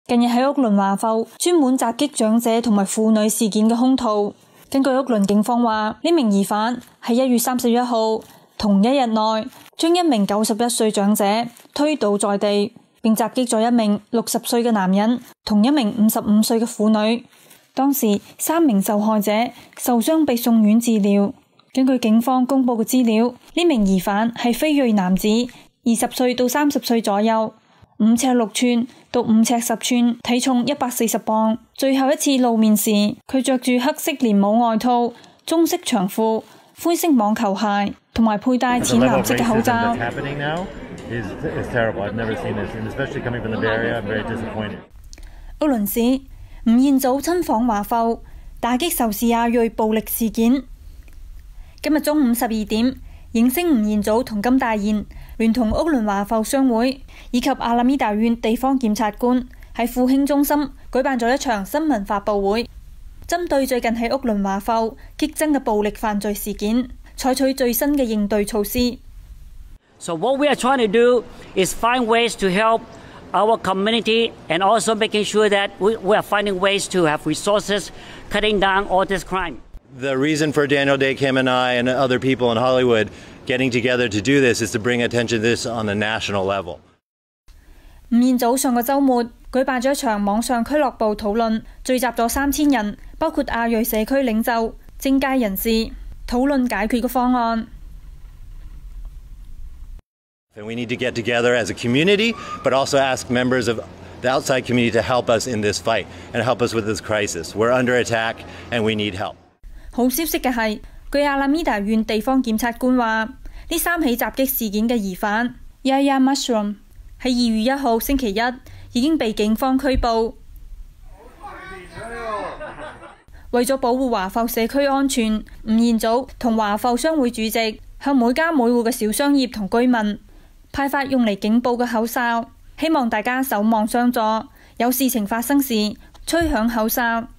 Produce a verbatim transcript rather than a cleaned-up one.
近日喺屋倫華埠專門襲擊長者同埋婦女事件嘅兇徒。根據屋倫警方話，呢名疑犯喺一月三十一號同一日內將一名九十一歲長者推倒在地，並襲擊咗一名六十歲嘅男人同一名五十五歲嘅婦女。當時三名受害者受傷被送院治療。根據警方公布嘅資料，呢名疑犯係非裔男子，二十歲到三十歲左右，五尺六寸到五尺十寸，體重一百四十磅。最後一次露面時，佢着住黑色連帽外套、棕色長褲、灰色網球鞋，同埋佩戴淺藍色嘅口罩。屋倫市吳彥祖親訪華埠，打擊仇視亞裔暴力事件。今日中午十二點，影星吳彥祖同金大賢聯同屋倫華埠商會以及阿拉米達縣地方檢察官喺富興中心舉辦咗一場新聞發佈會，針對最近喺屋倫華埠激增嘅暴力犯罪事件，採取最新嘅應對措施。 So what we are trying to do is find ways to help our community and also making sure that we, we are finding ways to have resources cutting down all this crime. The reason for Daniel Day Kim and I and other people in Hollywood getting together to do this is to bring attention to this on the national level. 吳彥祖上個週末舉辦咗一場網上俱樂部討論，聚集咗三千人，包括亞裔社區領袖、政界人士，討論解決嘅方案。 And we need to get together as a community, but also ask members of the outside community to help us in this fight and help us with this crisis. We're under attack and we need help. 好消息嘅係，據阿拉米達縣地方檢察官話，呢三起襲擊事件嘅疑犯 Yahya Mushroom 喺二月一號星期一已經被警方拘捕。為咗保護華埠社區安全，吳彥祖同華埠商會主席向每家每戶嘅小商業同居民派發用嚟警報嘅口哨，希望大家守望相助，有事情發生時吹響口哨。